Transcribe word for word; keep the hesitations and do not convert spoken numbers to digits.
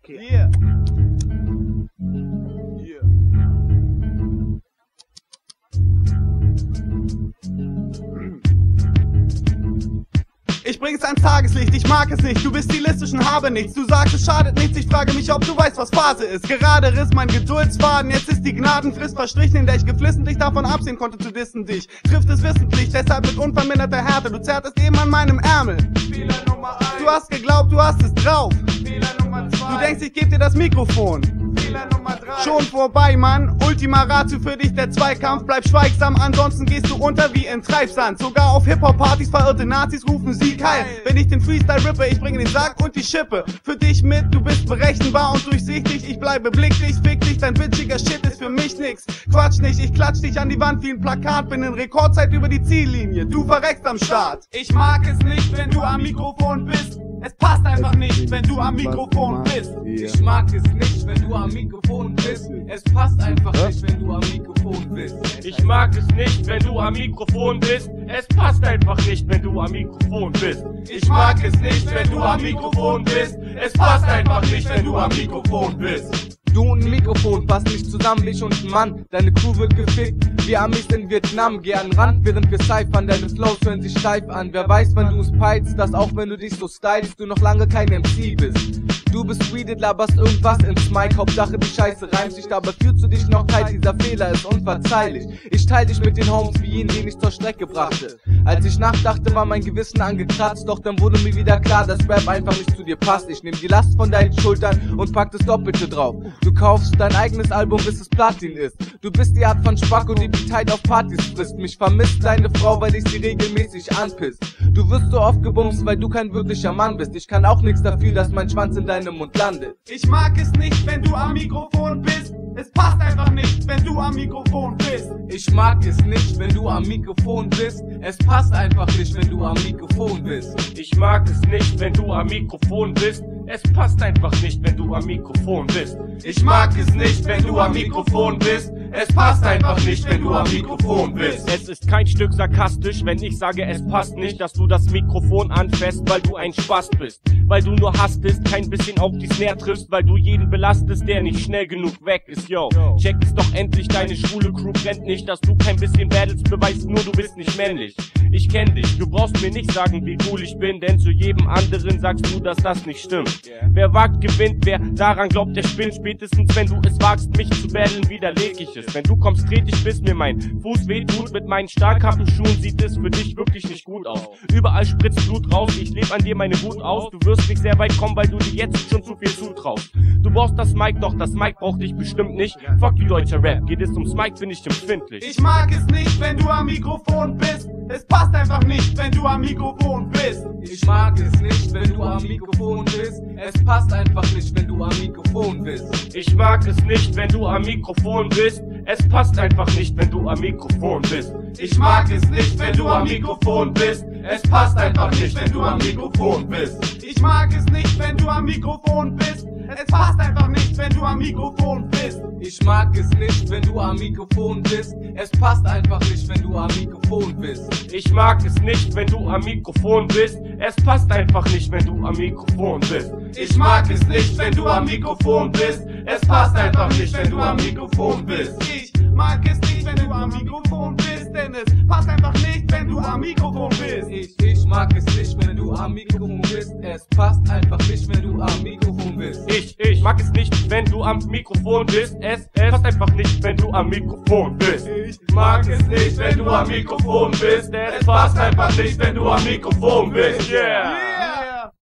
Okay. Yeah. Yeah. Ich bring's ans Tageslicht, ich mag es nicht, du bist stilistisch und habe nichts. Du sagst, es schadet nichts, ich frage mich, ob du weißt, was Phase ist. Gerade riss mein Geduldsfaden, jetzt ist die Gnadenfrist verstrichen, in der ich geflissentlich davon absehen konnte zu dissen dich. Trifft es wissentlich, deshalb mit unverminderter Härte, du zerrtest eben an meinem Ärmel. Fehler Nummer eins. Du hast geglaubt, du hast es drauf. Fehler Nummer zwei. Du denkst, ich geb dir das Mikrofon. Fehler Nummer drei. Schon vorbei, Mann. Ultima Ratio für dich der Zweikampf. Bleib schweigsam, ansonsten gehst du unter wie in Treibsand. Sogar auf Hip-Hop-Partys verirrte Nazis rufen Sieg heil. Wenn ich den Freestyle rippe, ich bringe den Sack und die Schippe. Für dich mit, du bist berechenbar und durchsichtig. Ich bleibe blicklich, fick dich, dein witziger Shit ist für mich nix. Quatsch nicht, ich klatsch dich an die Wand wie ein Plakat. Bin in Rekordzeit über die Ziellinie, du verreckst am Start. Ich mag es nicht, wenn du am Mikrofon bist. Es passt einfach nicht, wenn du am Mikrofon bist. Ich mag es nicht, wenn du am Mikrofon bist. Es passt einfach nicht, wenn du am Mikrofon bist. Ich mag es nicht, wenn du am Mikrofon bist. Es passt einfach nicht, wenn du am Mikrofon bist. Ich mag es nicht, wenn du am Mikrofon bist. Es passt einfach nicht, wenn du am Mikrofon bist. Du und ein Mikrofon passen nicht zusammen, ich und ein Mann. Deine Crew wird gefickt, wie Amis in Vietnam. Geh an den Rand, während wir cyphern. Deine Flows hören sich steif an. Wer weiß, wann du es peitst, dass auch wenn du dich so stylst, du noch lange kein M C bist. Du bist weeded, laberst irgendwas ins Mic. Hauptsache die Scheiße reimt sich, aber fühlst du dich noch tight? Dieser Fehler ist unverzeihlich. Ich teil dich mit den Homes wie jeden, den ich zur Strecke brachte. Als ich nachdachte, war mein Gewissen angekratzt. Doch dann wurde mir wieder klar, dass Rap einfach nicht zu dir passt. Ich nehm die Last von deinen Schultern und pack das Doppelte drauf. Du kaufst dein eigenes Album, bis es Platin ist. Du bist die Art von Spacko, die die Zeit auf Partys frisst. Mich vermisst deine Frau, weil ich sie regelmäßig anpisst. Du wirst so oft gebumst, weil du kein wirklicher Mann bist. Ich kann auch nichts dafür, dass mein Schwanz in deinem Mund landet. Ich mag es nicht, wenn du am Mikrofon bist. Es passt einfach nicht, wenn du am Mikrofon bist. Ich mag es nicht, wenn du am Mikrofon bist. Es passt einfach nicht, wenn du am Mikrofon bist. Ich mag es nicht, wenn du am Mikrofon bist. Es passt einfach nicht, wenn du am Mikrofon bist. Ich mag es nicht, wenn du am Mikrofon bist. Es passt einfach nicht, wenn du am Mikrofon bist. Es ist kein Stück sarkastisch, wenn ich sage, es passt nicht, dass du das Mikrofon anfasst, weil du ein Spast bist. Weil du nur hastest, kein bisschen auf die Snare triffst, weil du jeden belastest, der nicht schnell genug weg ist, yo. Check es doch endlich, deine schwule Crew brennt nicht, dass du kein bisschen battles, beweist nur, du bist nicht männlich. Ich kenn dich, du brauchst mir nicht sagen, wie cool ich bin, denn zu jedem anderen sagst du, dass das nicht stimmt. Wer wagt, gewinnt, wer daran glaubt, der spinnt. Spätestens, wenn du es wagst, mich zu battlen, widerleg ich es. Wenn du kommst, tret ich, bis mir mein Fuß wehtut. Mit meinen Stahlkappenschuhen sieht es für dich wirklich nicht gut aus. Überall spritzt Blut raus, ich leb an dir meine Wut aus. Du wirst nicht sehr weit kommen, weil du dir jetzt schon zu viel zutraust. Du brauchst das Mic, doch das Mic braucht dich bestimmt nicht. Fuck you, deutscher Rap, geht es ums Mic, bin ich empfindlich. Ich mag es nicht, wenn du am Mikrofon bist. Es passt einfach nicht, wenn du am Mikrofon bist. Ich mag es nicht, wenn du am Mikrofon bist. Es passt einfach nicht, wenn du am Mikrofon bist. Ich mag es nicht, wenn du am Mikrofon bist. Es passt einfach nicht, wenn du am Mikrofon bist. Ich mag es nicht, wenn du am Mikrofon bist. Es passt einfach nicht, wenn du am Mikrofon bist. Ich mag es nicht, wenn du am Mikrofon bist. Es passt einfach nicht, wenn du am Mikrofon bist. Ich mag es nicht, wenn du am Mikrofon bist. Es passt einfach nicht, wenn du am Mikrofon bist. Ich mag es nicht, wenn du am Mikrofon bist. Es passt einfach nicht, wenn du am Mikrofon bist. Ich mag es nicht, wenn du am Mikrofon bist. Es passt einfach nicht, wenn du am Mikrofon bist. Ich mag es nicht, wenn du am Mikrofon bist, denn es passt einfach nicht, wenn du am Mikrofon bist. Ich, ich mag es nicht, wenn du am Mikrofon bist. Es passt einfach nicht, wenn du am Mikrofon bist. Ich, ich mag es nicht, wenn du am Mikrofon bist. Es, es passt einfach nicht, wenn du am Mikrofon bist. Ich mag es nicht, wenn du am Mikrofon bist. Es passt einfach nicht, wenn du am Mikrofon bist. Yeah!